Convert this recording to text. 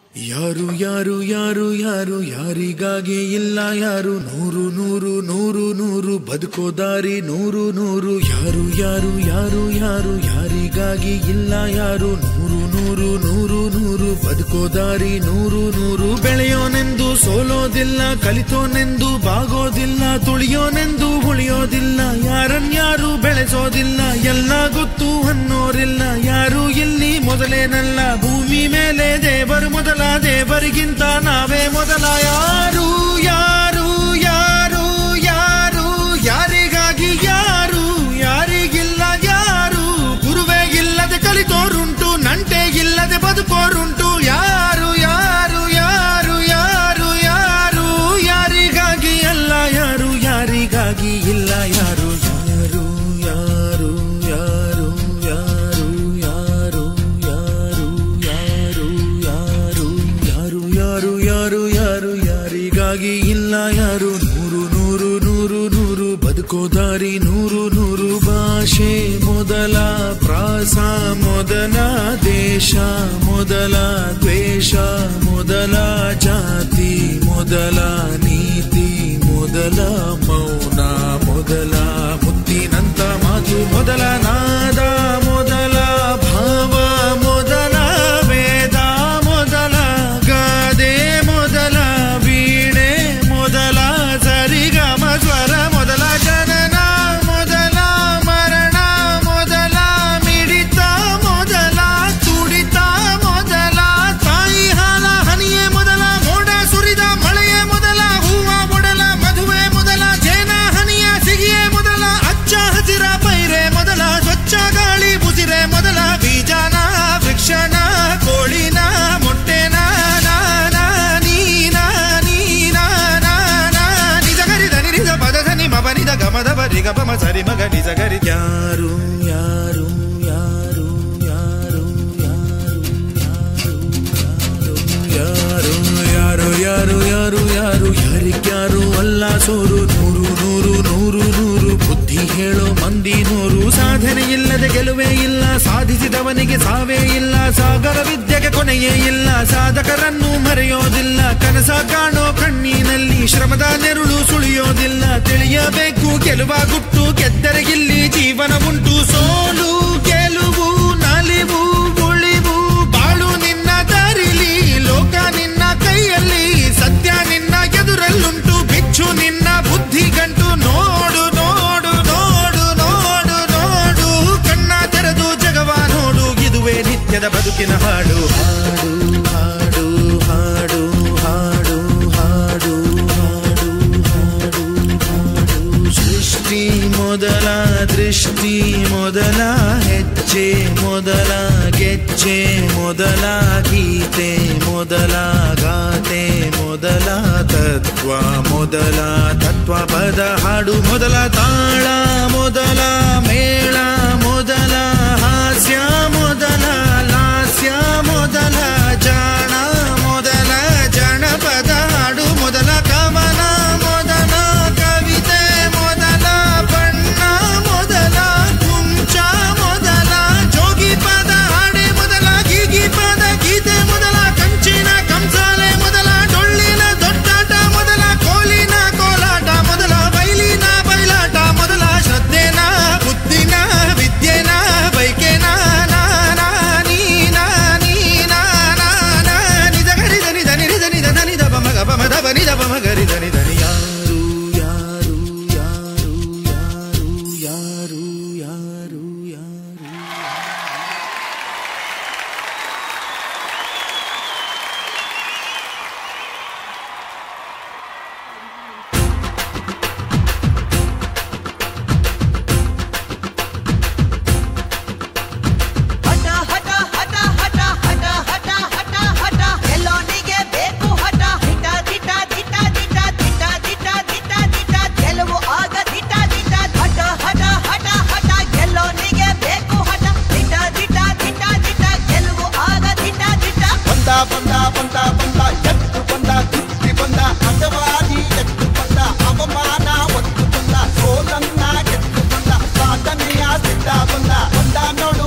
ಯಾರು ಯಾರು ಯಾರು ಯಾರು ಯಾರಿಗಾಗಿ ಇಲ್ಲ ಯಾರು ನೂರು ನೂರು ನೂರು ನೂರು ಬದುಕೋ ದಾರಿ ನೂರು ನೂರು ಯಾರು ಯಾರು ಯಾರು ಯಾರು ಯಾರಿಗಾಗಿ ಇಲ್ಲ ಯಾರು ನೂರು ನೂರು ನೂರು ನೂರು ಬದುಕೋ ದಾರಿ ನೂರು ನೂರು ಬೆಳೆಯೋನೆಂದು ಸೋಲೋದಿಲ್ಲ ಕಲಿತೋನೆಂದು ಬಾಗೋದಿಲ್ಲ ತುಳಿಯೋನೆಂದು ಉಳಿಯೋದಿಲ್ಲ ಯಾರನ್ಯಾರು ಬೆಳೆಸೋದಿಲ್ಲ ಎಲ್ಲ ಗೊತ್ತು ಅನ್ನೋರಿಲ್ಲ ಯಾರು ಇಲ್ಲಿ ಮೊದಲೇನಲ್ಲ ಭೂಮಿ ಮೇಲೆ ದೇವರು ಮೊದಲ ದೇವರಿಗಿಂತ ನಾವೇ ಮೊದಲ ಯಾರು ಯಾರು ಯಾರು ಯಾರು ಯಾರಿಗಾಗಿ ಯಾರು ಯಾರಿಗಿಲ್ಲ ಯಾರು ಗುರುವೇ ಇಲ್ಲದೆ ಕಲಿತೋರುಂಟು ನಂಟೆ ಇಲ್ಲದೆ ಬದುಕೋರುಂಟು ಯಾರು ಯಾರು ಯಾರು ಯಾರು ಯಾರು ಯಾರಿಗಾಗಿ ಅಲ್ಲ ಯಾರು ಯಾರಿಗಾಗಿ ಇಲ್ಲ ಯಾರು ಯಾರು ಯಾರು ಯಾರು ಯಾರು ಯಾರು ಯಾರು ಯಾರು ಯಾರಿಗಾಗಿ ಇಲ್ಲ ಯಾರು ನೂರು ನೂರು ನೂರು ನೂರು ಬದುಕೋ ದಾರಿ ನೂರು ನೂರು ಭಾಷೆ ಮೊದಲ ಪ್ರಾಸ ಮೊದಲ ದೇಶ ಮೊದಲ ದ್ವೇಷ ಮೊದಲ ಜಾತಿ ಮೊದಲ ನೀತಿ ಮೊದಲ ಮೌನ ಮೊದಲ ಮುತ್ತಿನಂತ ಮಾತು ಮೊದಲ ನಾದ ಮೊದಲ ಭಾವ ಮೊದಲ ವೇದ ಮೊದಲ ಗಾದೆ ಮೊದಲ ವೀಣೆ ಮೊದಲ ಸರಿಗಮ ಸ್ವರ ಮೊದಲ ಜನನ ಮೊದಲ ಮರಣ ಮೊದಲ ಮಿಡಿತ ಮೊದಲ ತುಡಿತ ಮೊದಲ ತಾಯಿ ಹಾಲ ಹನಿಯೇ ಮೊದಲ ಮೋಡ ಸುರಿದ ಮಳೆಯೇ ಮೊದಲ ಹೂವ ಮೊದಲ ಮದುವೆ ಮೊದಲ ಜೇನ ಹನಿಯ ಸಿಗಿಯೇ ಮೊದಲ ಅಚ್ಚ ಹಸಿರ ಪೈರೆ ಮೊದಲ ಸ್ವಚ್ಛ ಗಾಳಿ ಬುಸಿರೆ ಮೊದಲ ಬೀಜನ ವೃಕ್ಷನ ಕೋಳಿನ ಮೊಟ್ಟೆನ ಮಬನಿದ ಗಮದ ಬರಿ ಗಮ ಸರಿ ಮಗ ನಿಜ ಗರಿ ಯಾರು ಯಾರು ಯಾರು ಯಾರು ಯಾರು ಯಾರು ಯಾರು ಯಾರು ಯಾರು ಯಾರಿಗ್ಯಾರು ಅಲ್ಲ ಸೋರು ನೂರು ನೂರು ನೂರು ನೂರು ಬುದ್ಧಿ ಹೇಳೋ ಮಂದಿ ನೂರು ಸಾಧನೆ ಇಲ್ಲದೆ ಗೆಲುವೇ ಇಲ್ಲ ಸಾಧಿಸಿದವನಿಗೆ ಸಾವೇ ಇಲ್ಲ ಸಾಗರ ವಿದ್ಯೆಗೆ ಕೊನೆಯೇ ಇಲ್ಲ ಸಾಧಕರನ್ನು ಮರೆಯೋದಿಲ್ಲ ಕನಸ ಕಾಣೋ ಕಣ್ಣಿನಲ್ಲಿ ಶ್ರಮದ ನೆರುಳು ಸುಳಿಯೋದಿಲ್ಲ ತಿಳಿಯಬೇಕು ಗೆಲುವ ಗುಟ್ಟು ಗೆದ್ದರೆ ಇಲ್ಲಿ ಜೀವನ ಉಂಟು ಸೋಲು ಗೆಲುವು ನಲಿವು ಉಳಿವು ಬಾಳು ನಿನ್ನ ದಾರಿಲಿ ಲೋಕ ನಿನ್ನ ಕೈಯಲ್ಲಿ ಸತ್ಯ ನಿನ್ನ ಎದುರಲ್ಲುಂಟು ಬಿಚ್ಚು ನಿನ್ನ ಬುದ್ಧಿ ಗಂಟು ನೋಡು ನೋಡು ನೋಡು ನೋಡು ನೋಡು ಕಣ್ಣ ತೆರೆದು ಜಗವ ನೋಡು ಇದುವೇ ನಿತ್ಯದ ಬದುಕಿನ ಹಾಡು ಹಾಡು ಹಾಡು ಹಾಡು ಹಾಡು ಹಾಡು ಹಾಡು ಹಾಡು ಸೃಷ್ಟಿ ಮೊದಲ ದೃಷ್ಟಿ ಮೊದಲ ಹೆಜ್ಜೆ ಮೊದಲ ಗೆಜ್ಜೆ ಮೊದಲ ಗೀತೆ ಮೊದಲ ಗಾತೆ ಮೊದಲ ತತ್ವ ಮೊದಲ ತತ್ವ ಪದ ಹಾಡು ಮೊದಲ ತಾಳ ಮೊದಲ ಮೇಳ ಮೊದಲ ಹಾಸ್ಯ ಮೊದಲ ಲಾಸ್ಯ ಮೊದಲ ಜಾಣ ಮೊದಲ ಜನಪದ ಹಾಡು ಮೊದಲ ಕವನ ಮೊದಲ ಕವಿತೆ ಮೊದಲ ಬಣ್ಣ ಮೊದಲ ಕುಂಚ ಮೊದಲ ಜೋಗಿ ಪದ ಹಾಡೆ ಮೊದಲ ಗೀಗಿ ಪದ ಗೀತೆ ಮೊದಲ ಕಂಚಿನ ಕಂಸಾಲೆ ಮೊದಲ ಡೊಳ್ಳಿನ ದೊಡ್ಡಾಟ ಮೊದಲ ಕೋಲಿನ ಕೋಲಾಟ ಮೊದಲ ಬೈಲಿನ ಬಯಲಾಟ ಮೊದಲ ಶ್ರದ್ಧೆನ ಬುದ್ಧಿನ ವಿದ್ಯೆನ ಬೈಕೆನ ನಿಜ ಮಗರಿ ಧನಿ ಧನಿ ಯಾರು ಯಾರು ಯಾರು ಯಾರು ಯಾರು ಯಾರು ಯಾರು ಬಂದ